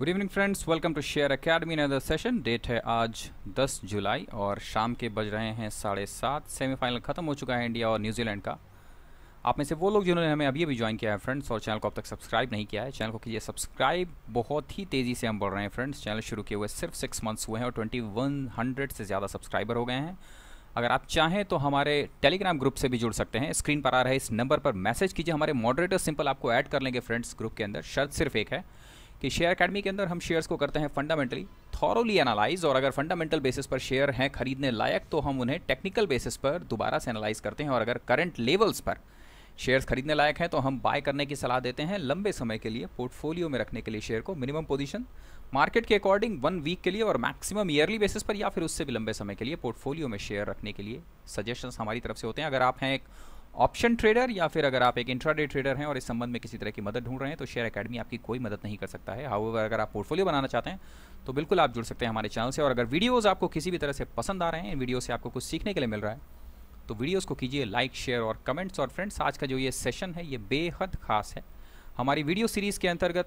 Good evening friends, welcome to share academy another session. Date है आज 10 जुलाई और शाम के बज रहे हैं 7:30। सेमीफाइनल खत्म हो चुका है इंडिया और न्यूजीलैंड का। आप में से वो लोग जिन्होंने हमें अभी चज्वाइन किया है फ्रेंड्स और चैनल को अब तक सब्सक्राइब नहीं किया है, चैनल को कीजिए सब्सक्राइब। बहुत ही तेज़ी से हम बढ़ रहे हैं फ्रेंड्स। चैनल शुरू किए हुए सिर्फ 6 मंथ्स हुए हैं और 2100 से ज़्यादा सब्सक्राइबर हो गए हैं। अगर आप चाहें तो हमारे टेलीग्राम ग्रुप से भी जुड़ सकते हैं। स्क्रीन पर आ रहे इस नंबर पर मैसेज कीजिए, हमारे मॉडरेटर सिंपल आपको ऐड कर लेंगे फ्रेंड्स ग्रुप के अंदर। शर्त सिर्फ एक है कि शेयर एकेडमी के अंदर हम शेयर्स को करते हैं फंडामेंटली थॉरोली एनालाइज, और अगर फंडामेंटल बेसिस पर शेयर हैं खरीदने लायक तो हम उन्हें टेक्निकल बेसिस पर दोबारा से एनालाइज करते हैं, और अगर करंट लेवल्स पर शेयर्स खरीदने लायक हैं तो हम बाय करने की सलाह देते हैं लंबे समय के लिए पोर्टफोलियो में रखने के लिए शेयर को। मिनिमम पोजीशन मार्केट के अकॉर्डिंग 1 वीक के लिए और मैक्सिमम ईयरली बेसिस पर या फिर उससे भी लंबे समय के लिए पोर्टफोलियो में शेयर रखने के लिए सजेशंस हमारी तरफ से होते हैं। अगर आप हैं एक ऑप्शन ट्रेडर या फिर अगर आप एक इंट्राडे ट्रेडर हैं और इस संबंध में किसी तरह की मदद ढूंढ रहे हैं तो शेयर एकेडमी आपकी कोई मदद नहीं कर सकता है। हाउएवर अगर आप पोर्टफोलियो बनाना चाहते हैं तो बिल्कुल आप जुड़ सकते हैं हमारे चैनल से। और अगर वीडियोस आपको किसी भी तरह से पसंद आ रहे हैं, इन वीडियो से आपको कुछ सीखने के लिए मिल रहा है, तो वीडियोस को कीजिए लाइक, शेयर और कमेंट्स। और फ्रेंड्स, आज का जो ये सेशन है ये बेहद खास है। हमारी वीडियो सीरीज़ के अंतर्गत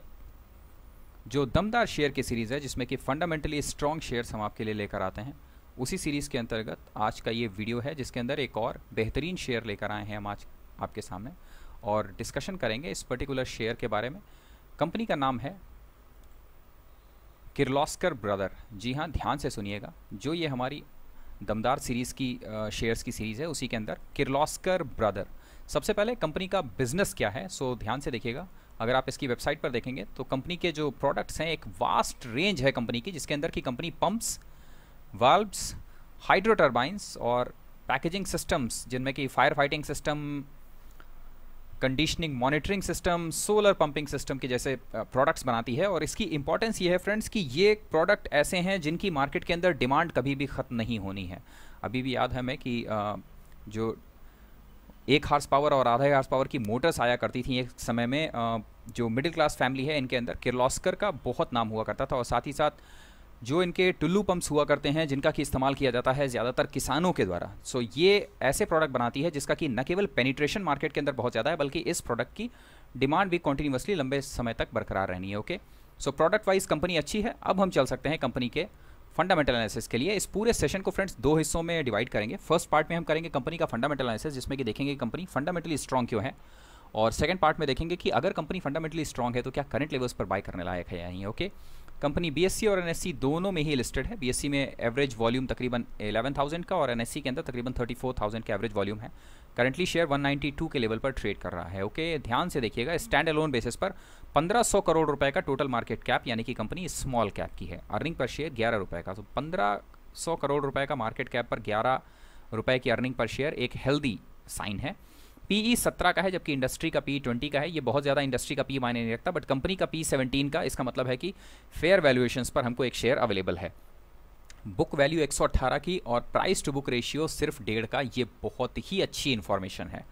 जो दमदार शेयर की सीरीज़ है जिसमें कि फंडामेंटली स्ट्रॉन्ग शेयर्स हम आपके लिए लेकर आते हैं, उसी सीरीज़ के अंतर्गत आज का ये वीडियो है जिसके अंदर एक और बेहतरीन शेयर लेकर आए हैं हम आज आपके सामने और डिस्कशन करेंगे इस पर्टिकुलर शेयर के बारे में। कंपनी का नाम है किर्लोस्कर ब्रदर। जी हाँ, ध्यान से सुनिएगा। जो ये हमारी दमदार सीरीज़ की शेयर्स की सीरीज़ है उसी के अंदर किर्लोस्कर ब्रदर। सबसे पहले कंपनी का बिजनेस क्या है, सो ध्यान से देखिएगा। अगर आप इसकी वेबसाइट पर देखेंगे तो कंपनी के जो प्रोडक्ट्स हैं, एक वास्ट रेंज है कंपनी की, जिसके अंदर की company pumps, valves, hydro turbines और पैकेजिंग सिस्टम्स, जिनमें कि fire fighting system, conditioning monitoring system, solar pumping system के जैसे प्रोडक्ट्स बनाती है। और इसकी इंपॉर्टेंस ये है फ्रेंड्स कि ये प्रोडक्ट ऐसे हैं जिनकी मार्केट के अंदर डिमांड कभी भी ख़त्म नहीं होनी है। अभी भी याद है हमें कि जो 1 हॉर्स पावर और आधा हॉर्स पावर की मोटर्स आया करती थी एक समय में, जो मिडिल क्लास फैमिली है इनके अंदर किर्लोस्कर का बहुत नाम हुआ करता था। और साथ ही साथ जो इनके टुल्लू पंप्स हुआ करते हैं जिनका कि इस्तेमाल किया जाता है ज़्यादातर किसानों के द्वारा। सो ये ऐसे प्रोडक्ट बनाती है जिसका कि न केवल पेनिट्रेशन मार्केट के अंदर बहुत ज़्यादा है, बल्कि इस प्रोडक्ट की डिमांड भी कॉन्टीन्यूसली लंबे समय तक बरकरार रहनी है। Okay, so product wise company अच्छी है। अब हम चल सकते हैं कंपनी के फंडामेंटल एनालिसिस के लिए। इस पूरे सेशन को फ्रेंड्स 2 हिस्सों में डिवाइड करेंगे। फर्स्ट पार्ट में हम करेंगे कंपनी का फंडामेंटल एनालिसिस, जिसमें कि देखेंगे कंपनी फंडामेंटली स्ट्रॉन्ग क्यों है, और सेकंड पार्ट में देखेंगे कि अगर कंपनी फंडामेंटली स्ट्रॉन्ग है तो क्या करंट लेवल्स पर बाय करने लायक है या नहीं। ओके, कंपनी बीएससी और एनएससी दोनों में ही लिस्टेड है। बीएससी में एवरेज वॉल्यूम तकरीबन 11,000 का और एनएससी के अंदर तकरीबन 34,000 का एवरेज वॉल्यूम है। करंटली शेयर 192 के लेवल पर ट्रेड कर रहा है। ओके, ध्यान से देखिएगा। स्टैंड अलोन बेसिस पर 1500 करोड़ रुपए का टोटल मार्केट कैप, यानी कि कंपनी स्मॉल कैप की है। अर्निंग पर शेयर 11 रुपये का, तो 1500 करोड़ रुपए का मार्केट कैप पर 11 रुपये की अर्निंग पर शेयर एक हेल्दी साइन है। पीई 17 का है जबकि इंडस्ट्री का पी 20 का है। ये बहुत ज़्यादा इंडस्ट्री का पी मायने नहीं रखता, बट कंपनी का पी 17 का, इसका मतलब है कि फेयर वैल्यूएशंस पर हमको एक शेयर अवेलेबल है। बुक वैल्यू 118 की और प्राइस टू बुक रेशियो सिर्फ 1.5 का। ये बहुत ही अच्छी इन्फॉर्मेशन है।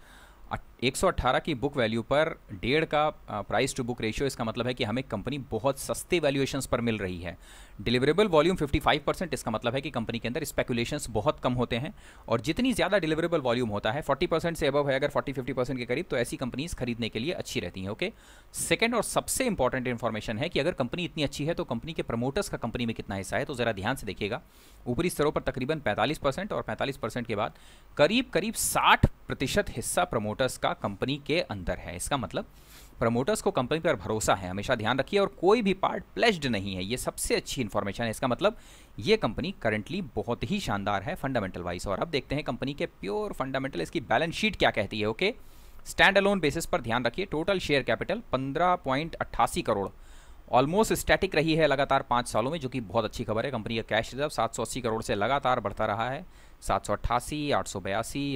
118 की बुक वैल्यू पर 1.5 का प्राइस टू बुक रेशियो, इसका मतलब है कि हमें कंपनी बहुत सस्ते वैल्यूएशंस पर मिल रही है। डिलीवरेबल वॉल्यूम 55%, इसका मतलब है कि कंपनी के अंदर स्पेकुलेशंस बहुत कम होते हैं, और जितनी ज़्यादा डिलीवरेबल वॉल्यूम होता है, 40% से अबव है अगर 40-50% के करीब, तो ऐसी कंपनीज खरीदने के लिए अच्छी रहती हैं। ओके, सेकंड और सबसे इंपॉर्टेंट इन्फॉर्मेशन है कि अगर कंपनी इतनी अच्छी है तो कंपनी के प्रमोटर्स का कंपनी में कितना हिस्सा है। तो ज़रा ध्यान से देखिएगा। ऊपरी स्तरों पर तकरीबन 45% और 45% के बाद करीब करीब 60% हिस्सा प्रमोटर्स का कंपनी के अंदर है। इसका मतलब प्रमोटर्स को कंपनी पर भरोसा है, हमेशा ध्यान रखिए, और कोई भी पार्ट प्लेज्ड नहीं है। ये सबसे अच्छी इंफॉर्मेशन है। इसका मतलब ये कंपनी करंटली बहुत ही शानदार है फंडामेंटल वाइज। और अब देखते हैं कंपनी के प्योर फंडामेंटल, इसकी बैलेंस शीट क्या कहती है। ओके, स्टैंड अलोन बेसिस पर ध्यान रखिए। Total share capital 15.88 crore, almost static रही है लगातार 5 सालों में, जो कि बहुत अच्छी खबर है। कंपनी का कैश रिजर्व 780 करोड़ से लगातार बढ़ता रहा है। 788, 882,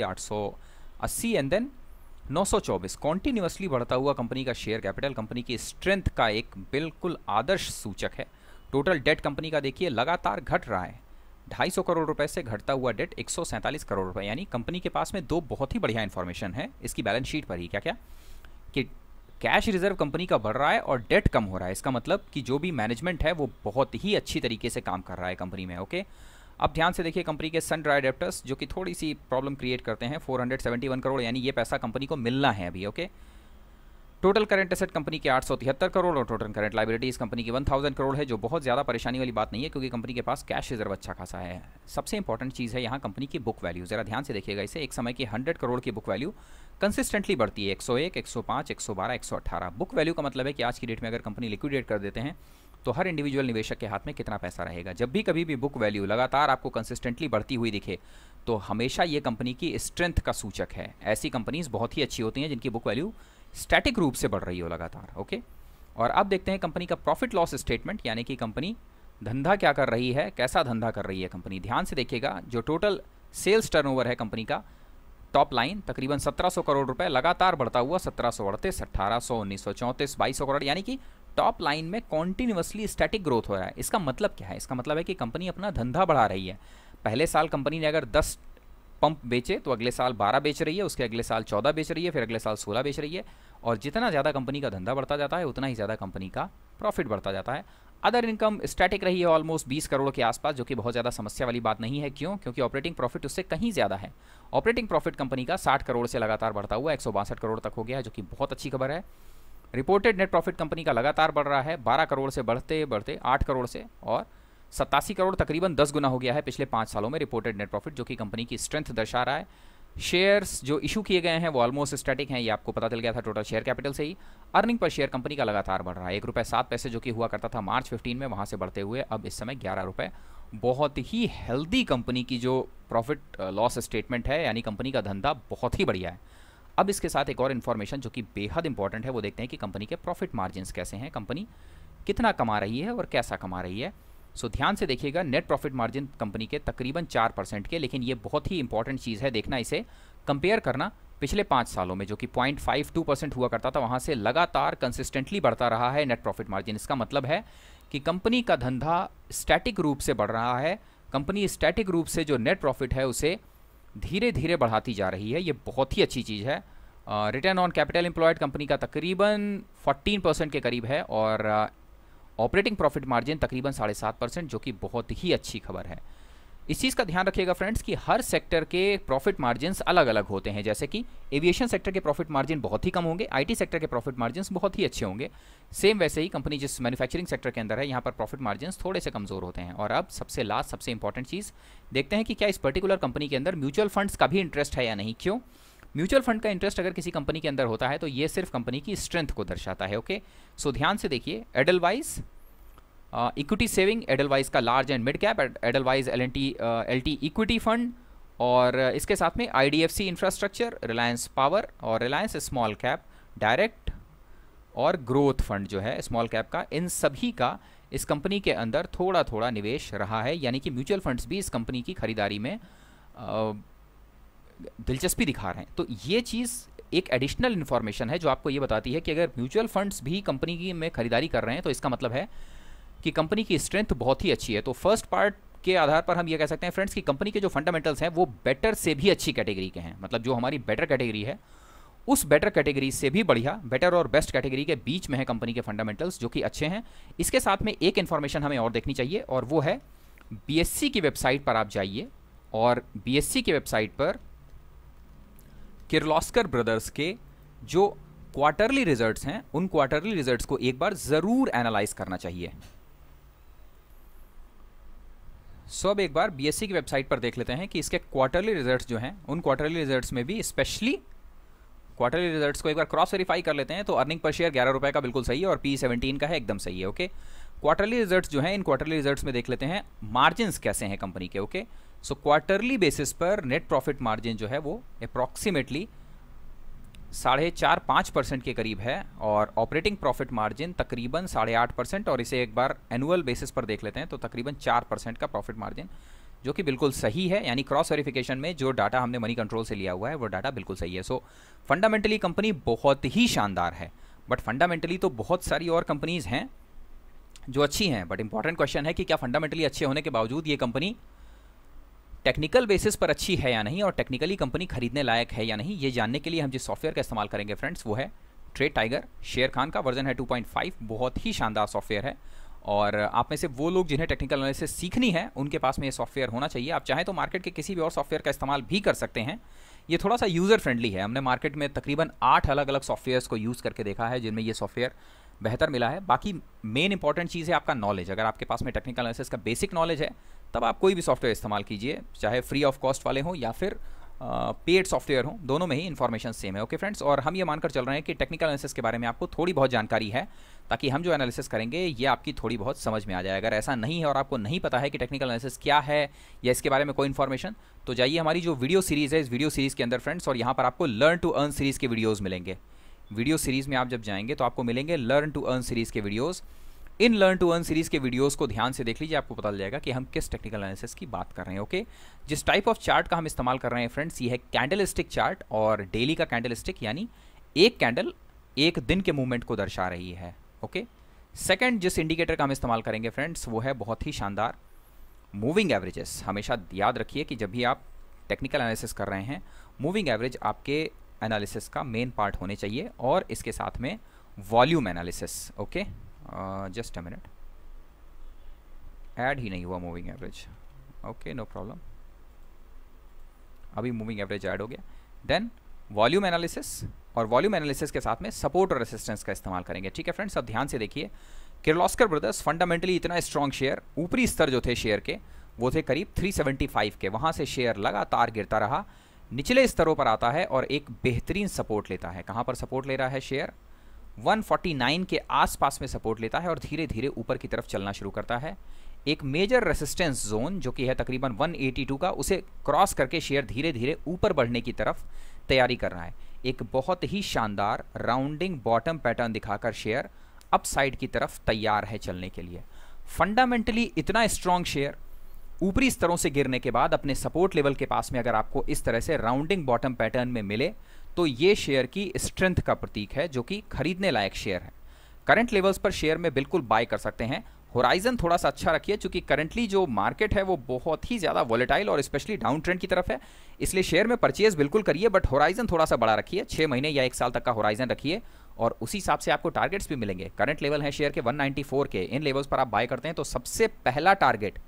880 एंड देन 924, कॉन्टीन्यूसली बढ़ता हुआ कंपनी का शेयर कैपिटल कंपनी की स्ट्रेंथ का एक बिल्कुल आदर्श सूचक है। टोटल डेट कंपनी का देखिए लगातार घट रहा है। 250 करोड़ रुपए से घटता हुआ डेट 147 करोड़ रुपए, यानी कंपनी के पास में 2 बहुत ही बढ़िया इंफॉर्मेशन है इसकी बैलेंस शीट पर ही। क्या क्या कि कैश रिजर्व कंपनी का बढ़ रहा है और डेट कम हो रहा है। इसका मतलब कि जो भी मैनेजमेंट है वो बहुत ही अच्छी तरीके से काम कर रहा है कंपनी में। ओके, अब ध्यान से देखिए कंपनी के सन ड्राई डेप्टर्स, जो कि थोड़ी सी प्रॉब्लम क्रिएट करते हैं, 471 करोड़, यानी ये पैसा कंपनी को मिलना है अभी। Okay, total current asset company के 873 करोड़ और टोटल करंट लाइबिलिटीज़ कंपनी की 1000 करोड़ है, जो बहुत ज़्यादा परेशानी वाली बात नहीं है क्योंकि कंपनी के पास कैश रिजर्व अच्छा खासा है। सबसे इंपॉर्टेंट चीज़ है यहाँ कंपनी की बुक वैल्यू। ज़रा ध्यान से देखिएगा इसे, एक समय की 100 करोड़ की बुक वैल्यू कंसिस्टेंटली बढ़ती है, 101, 105, 112, 118। बुक वैल्यू का मतलब है कि आज की डेट में अगर कंपनी लिक्विडेट कर देते हैं तो हर इंडिविजुअल निवेशक के हाथ में कितना पैसा रहेगा। जब भी कभी भी बुक वैल्यू लगातार आपको कंसिस्टेंटली बढ़ती हुई दिखे तो हमेशा ये कंपनी की स्ट्रेंथ का सूचक है। ऐसी कंपनीज बहुत ही अच्छी होती हैं जिनकी बुक वैल्यू स्टैटिक रूप से बढ़ रही हो लगातार। ओके, और अब देखते हैं कंपनी का प्रॉफिट लॉस स्टेटमेंट, यानी कि कंपनी धंधा क्या कर रही है, कैसा धंधा कर रही है कंपनी। ध्यान से देखिएगा, जो टोटल सेल्स टर्नओवर है कंपनी का, टॉप लाइन तकरीबन 1700 करोड़ रुपए लगातार बढ़ता हुआ 1738, 1800, 1934, 2200 करोड़, यानी कि टॉप लाइन में कॉन्टिन्यूसली स्टैटिक ग्रोथ हो रहा है। इसका मतलब क्या है? इसका मतलब है कि कंपनी अपना धंधा बढ़ा रही है। पहले साल कंपनी ने अगर 10 पंप बेचे तो अगले साल 12 बेच रही है, उसके अगले साल 14 बेच रही है, फिर अगले साल 16 बेच रही है। और जितना ज़्यादा कंपनी का धंधा बढ़ता जाता है उतना ही ज़्यादा कंपनी का प्रॉफिट बढ़ता जाता है। अदर इनकम स्टैटिक रही है ऑलमोस्ट 20 करोड़ के आसपास, जो कि बहुत ज़्यादा समस्या वाली बात नहीं है। क्यों? क्योंकि ऑपरेटिंग प्रॉफिट उससे कहीं ज़्यादा है। ऑपरेटिंग प्रॉफिट कंपनी का 60 करोड़ से लगातार बढ़ता हुआ 162 करोड़ तक हो गया है, जो कि बहुत अच्छी खबर है। रिपोर्टेड नेट प्रॉफिट कंपनी का लगातार बढ़ रहा है, 12 करोड़ से बढ़ते बढ़ते 8 करोड़ से और 87 करोड़, तकरीबन 10 गुना हो गया है पिछले 5 सालों में रिपोर्टेड नेट प्रॉफिट, जो कि कंपनी की स्ट्रेंथ दर्शा रहा है। शेयर्स जो इशू किए गए हैं वो ऑलमोस्ट स्टैटिक हैं, ये आपको पता चल गया था टोटल शेयर कैपिटल से ही। अर्निंग पर शेयर कंपनी का लगातार बढ़ रहा है, ₹1.07 जो कि हुआ करता था मार्च 15 में, वहाँ से बढ़ते हुए अब इस समय ₹11। बहुत ही हेल्दी कंपनी की जो प्रॉफिट लॉस स्टेटमेंट है, यानी कंपनी का धंधा बहुत ही बढ़िया है। अब इसके साथ एक और इन्फॉर्मेशन जो कि बेहद इंपॉर्टेंट है, वो देखते हैं कि कंपनी के प्रॉफिट मार्जिन्स कैसे हैं, कंपनी कितना कमा रही है और कैसा कमा रही है। सो ध्यान से देखिएगा, नेट प्रॉफिट मार्जिन कंपनी के तकरीबन 4% के, लेकिन ये बहुत ही इंपॉर्टेंट चीज़ है देखना, इसे कंपेयर करना पिछले 5 सालों में, जो कि 0.52% हुआ करता था, वहाँ से लगातार कंसिस्टेंटली बढ़ता रहा है नेट प्रॉफिट मार्जिन। इसका मतलब है कि कंपनी का धंधा स्टैटिक रूप से बढ़ रहा है, कंपनी स्टैटिक रूप से जो नेट प्रॉफिट है उसे धीरे धीरे बढ़ाती जा रही है। ये बहुत ही अच्छी चीज़ है। Return on capital employed company का तकरीबन 14% के करीब है और ऑपरेटिंग प्रॉफिट मार्जिन तकरीबन 7.5%, जो कि बहुत ही अच्छी खबर है। इस चीज़ का ध्यान रखिएगा फ्रेंड्स कि हर सेक्टर के प्रॉफिट मार्जिन्स अलग अलग होते हैं। जैसे कि एविएशन सेक्टर के प्रॉफिट मार्जिन बहुत ही कम होंगे, आईटी सेक्टर के प्रॉफिट मार्जिन्स बहुत ही अच्छे होंगे। सेम वैसे ही कंपनी जिस मैन्युफैक्चरिंग सेक्टर के अंदर है, यहाँ पर प्रॉफिट मार्जिन्स थोड़े से कमज़ोर होते हैं। और अब सबसे लास्ट सबसे इंपॉर्टेंट चीज़ देखते हैं कि क्या इस पर्टिकुलर कंपनी के अंदर म्यूचुअल फंड्स का भी इंटरेस्ट है या नहीं। क्यों? म्यूचुअल फंड का इंटरेस्ट अगर किसी कंपनी के अंदर होता है तो ये सिर्फ कंपनी की स्ट्रेंथ को दर्शाता है। ओके, सो ध्यान से देखिए, एडलवाइज इक्विटी सेविंग, एडलवाइज का large and mid cap, Edelweiss LT equity fund, और इसके साथ में आईडीएफसी इंफ्रास्ट्रक्चर, रिलायंस पावर और रिलायंस स्मॉल कैप डायरेक्ट और ग्रोथ फंड जो है स्मॉल कैप का, इन सभी का इस कंपनी के अंदर थोड़ा थोड़ा निवेश रहा है। यानी कि म्यूचुअल फंड्स भी इस कंपनी की खरीदारी में दिलचस्पी दिखा रहे हैं। तो ये चीज़ एक एडिशनल इन्फॉर्मेशन है जो आपको ये बताती है कि अगर म्यूचुअल फंड्स भी कंपनी की में खरीदारी कर रहे हैं तो इसका मतलब है कि कंपनी की स्ट्रेंथ बहुत ही अच्छी है। तो फर्स्ट पार्ट के आधार पर हम ये कह सकते हैं फ्रेंड्स कि कंपनी के जो फंडामेंटल्स हैं वो बेटर से भी अच्छी कैटेगरी के हैं। मतलब जो हमारी बेटर कैटेगरी है उस बेटर कैटेगरी से भी बढ़िया, बेटर और बेस्ट कैटेगरी के बीच में है कंपनी के फंडामेंटल्स, जो कि अच्छे हैं। इसके साथ में एक इन्फॉर्मेशन हमें और देखनी चाहिए और वो है बीएससी की वेबसाइट पर आप जाइए और बीएससी की वेबसाइट पर किर्लोस्कर ब्रदर्स के जो क्वार्टरली रिजल्ट्स हैं उन क्वार्टरली रिजल्ट्स को एक बार ज़रूर एनालाइज करना चाहिए। सो अब एक बार बीएससी की वेबसाइट पर देख लेते हैं कि इसके क्वार्टरली रिजल्ट्स जो हैं उन क्वार्टरली रिजल्ट्स में भी स्पेशली क्वार्टरली रिजल्ट्स को एक बार क्रॉस वेरीफाई कर लेते हैं। तो अर्निंग पर शेयर ₹11 का बिल्कुल सही है और P17 का है, एकदम सही है। ओके, क्वार्टरली रिजल्ट्स जो हैं इन क्वार्टरली रिजल्ट्स में देख लेते हैं मार्जिन्स कैसे हैं कंपनी के। ओके, सो क्वार्टरली बेसिस पर नेट प्रॉफिट मार्जिन जो है वो अप्रॉक्सीमेटली 4.5-5% के करीब है और ऑपरेटिंग प्रॉफिट मार्जिन तकरीबन 8.5%, और इसे एक बार एनुअल बेसिस पर देख लेते हैं तो तकरीबन 4% का प्रॉफिट मार्जिन, जो कि बिल्कुल सही है। यानी क्रॉस वेरिफिकेशन में जो डाटा हमने मनी कंट्रोल से लिया हुआ है वो डाटा बिल्कुल सही है। सो फंडामेंटली कंपनी बहुत ही शानदार है, बट फंडामेंटली तो बहुत सारी और कंपनीज हैं जो अच्छी हैं, बट इंपॉर्टेंट क्वेश्चन है कि क्या फंडामेंटली अच्छे होने के बावजूद ये कंपनी टेक्निकल बेसिस पर अच्छी है या नहीं और टेक्निकली कंपनी खरीदने लायक है या नहीं। ये जानने के लिए हम जिस सॉफ्टवेयर का इस्तेमाल करेंगे फ्रेंड्स वो है ट्रेड टाइगर। शेयर खान का वर्जन है 2.5, बहुत ही शानदार सॉफ्टवेयर है और आप में से वो लोग जिन्हें टेक्निकल एनालिसिस सीखनी है उनके पास में ये सॉफ्टवेयर होना चाहिए। आप चाहें तो मार्केट के किसी भी और सॉफ्टवेयर का इस्तेमाल भी कर सकते हैं। ये थोड़ा सा यूज़र फ्रेंडली है। हमने मार्केट में तकरीबन 8 अलग अलग सॉफ्टवेयर्स को यूज़ करके देखा है जिनमें ये सॉफ्टवेयर बेहतर मिला है। बाकी मेन इंपॉर्टेंट चीज़ है आपका नॉलेज। अगर आपके पास में टेक्निकल एनालिसिस का बेसिक नॉलेज है तब आप कोई भी सॉफ्टवेयर इस्तेमाल कीजिए, चाहे फ्री ऑफ कॉस्ट वाले हों या फिर पेड सॉफ्टवेयर हों, दोनों में ही इन्फॉर्मेशन सेम है। ओके फ्रेंड्स, और हम ये मानकर चल रहे हैं कि टेक्निकल एनालिसिस के बारे में आपको थोड़ी बहुत जानकारी है ताकि हम जो एनालिसिस करेंगे ये आपकी थोड़ी बहुत समझ में आ जाए। अगर ऐसा नहीं है और आपको नहीं पता है कि टेक्निकल एनालिसिस क्या है या इसके बारे में कोई इन्फॉर्मेशन, तो जाइए हमारी जो वीडियो सीरीज़ है इस वीडियो सीरीज़ के अंदर फ्रेंड्स, और यहाँ पर आपको लर्न टू अर्न सीरीज़ के वीडियोज़ मिलेंगे। वीडियो सीरीज़ में आप जब जाएंगे तो आपको मिलेंगे लर्न टू अर्न सीरीज़ के वीडियोज़। इन लर्न टू अर्न सीरीज़ के वीडियोस को ध्यान से देख लीजिए, आपको पता चल जाएगा कि हम किस टेक्निकल एनालिसिस की बात कर रहे हैं। ओके, जिस टाइप ऑफ चार्ट का हम इस्तेमाल कर रहे हैं फ्रेंड्स, ये है कैंडलस्टिक चार्ट और डेली का कैंडलस्टिक, यानी एक कैंडल एक दिन के मूवमेंट को दर्शा रही है। ओके, सेकंड जिस इंडिकेटर का हम इस्तेमाल करेंगे फ्रेंड्स वो है बहुत ही शानदार मूविंग एवरेजेस। हमेशा याद रखिए कि जब भी आप टेक्निकल एनालिसिस कर रहे हैं मूविंग एवरेज आपके एनालिसिस का मेन पार्ट होने चाहिए, और इसके साथ में volume analysis. Okay, just a minute, add ही नहीं हुआ moving average. Okay, no problem, अभी मूविंग एवरेज ऐड हो गया। देन वॉल्यूम एनालिसिस, और वॉल्यूम एनालिसिस के साथ में सपोर्ट और रेसिस्टेंस का इस्तेमाल करेंगे। ठीक है फ्रेंड्स, अब ध्यान से देखिए, किर्लोस्कर ब्रदर्स फंडामेंटली इतना स्ट्रॉन्ग शेयर, ऊपरी स्तर जो थे शेयर के वो थे करीब 375 के, वहाँ से शेयर लगातार गिरता रहा, निचले स्तरों पर आता है और एक बेहतरीन सपोर्ट लेता है। कहाँ पर सपोर्ट ले रहा है शेयर? 149 के आसपास में सपोर्ट लेता है और धीरे धीरे ऊपर की तरफ चलना शुरू करता है। एक मेजर रेसिस्टेंस जोन जो कि है तकरीबन 182 का, उसे क्रॉस करके शेयर धीरे धीरे ऊपर बढ़ने की तरफ तैयारी कर रहा है। एक बहुत ही शानदार राउंडिंग बॉटम पैटर्न दिखाकर शेयर अपसाइड की तरफ तैयार है चलने के लिए। फंडामेंटली इतना स्ट्रॉन्ग शेयर ऊपरी स्तरों से गिरने के बाद अपने सपोर्ट लेवल के पास में अगर आपको इस तरह से राउंडिंग बॉटम पैटर्न में मिले तो ये शेयर की स्ट्रेंथ का प्रतीक है, जो कि खरीदने लायक शेयर है। करंट लेवल्स पर शेयर में बिल्कुल बाय कर सकते हैं। होराइजन थोड़ा सा अच्छा रखिए, क्योंकि करंटली जो मार्केट है वो बहुत ही ज़्यादा वॉलेटाइल और स्पेशली डाउन ट्रेंड की तरफ है, इसलिए शेयर में परचेज बिल्कुल करिए, बट होराइजन थोड़ा सा बड़ा रखिए, 6 महीने या 1 साल तक का होराइजन रखिए, और उसी हिसाब से आपको टारगेट्स भी मिलेंगे। करंट लेवल है शेयर के 194 के, इन लेवल्स पर आप बाय करते हैं तो सबसे पहला टारगेट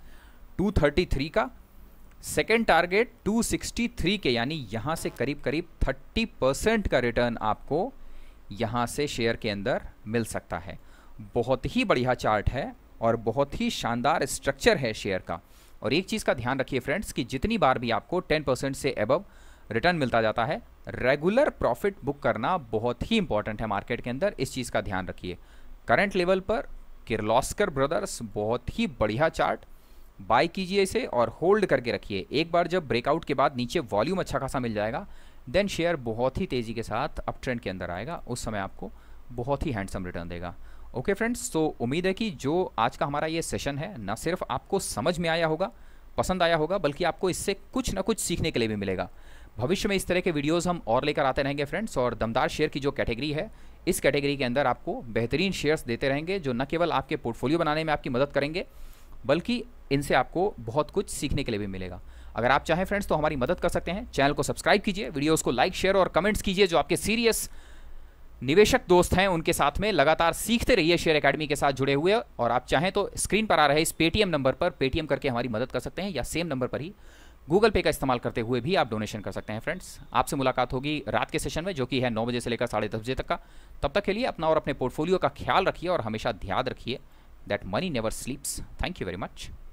233 का, सेकेंड टारगेट 263 के, यानी यहां से करीब करीब 30% का रिटर्न आपको यहां से शेयर के अंदर मिल सकता है। बहुत ही बढ़िया चार्ट है और बहुत ही शानदार स्ट्रक्चर है शेयर का। और एक चीज़ का ध्यान रखिए फ्रेंड्स कि जितनी बार भी आपको 10% से एबव रिटर्न मिलता जाता है, रेगुलर प्रॉफिट बुक करना बहुत ही इंपॉर्टेंट है मार्केट के अंदर, इस चीज़ का ध्यान रखिए। करंट लेवल पर किर्लोस्कर ब्रदर्स बहुत ही बढ़िया चार्ट, बाय कीजिए इसे और होल्ड करके रखिए। एक बार जब ब्रेकआउट के बाद नीचे वॉल्यूम अच्छा खासा मिल जाएगा, देन शेयर बहुत ही तेज़ी के साथ अप ट्रेंड के अंदर आएगा, उस समय आपको बहुत ही हैंडसम रिटर्न देगा। ओके फ्रेंड्स, तो उम्मीद है कि जो आज का हमारा ये सेशन है न सिर्फ आपको समझ में आया होगा, पसंद आया होगा, बल्कि आपको इससे कुछ ना कुछ सीखने के लिए भी मिलेगा। भविष्य में इस तरह के वीडियोस हम और लेकर आते रहेंगे फ्रेंड्स, और दमदार शेयर की जो कैटेगरी है, इस कैटेगरी के अंदर आपको बेहतरीन शेयर्स देते रहेंगे जो न केवल आपके पोर्टफोलियो बनाने में आपकी मदद करेंगे, बल्कि इनसे आपको बहुत कुछ सीखने के लिए भी मिलेगा। अगर आप चाहें फ्रेंड्स तो हमारी मदद कर सकते हैं, चैनल को सब्सक्राइब कीजिए, वीडियोस को लाइक, शेयर और कमेंट्स कीजिए। जो आपके सीरियस निवेशक दोस्त हैं उनके साथ में लगातार सीखते रहिए शेयर एकेडमी के साथ जुड़े हुए। और आप चाहें तो स्क्रीन पर आ रहे इस पेटीएम नंबर पर पेटीएम करके हमारी मदद कर सकते हैं, या सेम नंबर पर ही गूगल पे का इस्तेमाल करते हुए भी आप डोनेशन कर सकते हैं। फ्रेंड्स, आपसे मुलाकात होगी रात के सेशन में, जो कि है 9 बजे से लेकर 10:30 बजे तक का। तब तक के लिए अपना और अपने पोर्टफोलियो का ख्याल रखिए और हमेशा ध्यान रखिए that money never sleeps. Thank you very much.